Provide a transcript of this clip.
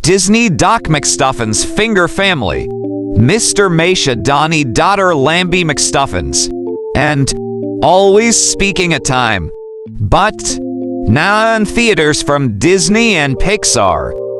Disney Doc Mcstuffins Finger Family, Mr. Masha Donnie Daughter Lambie Mcstuffins, and Always Speaking a Time. But now in theaters from Disney and Pixar.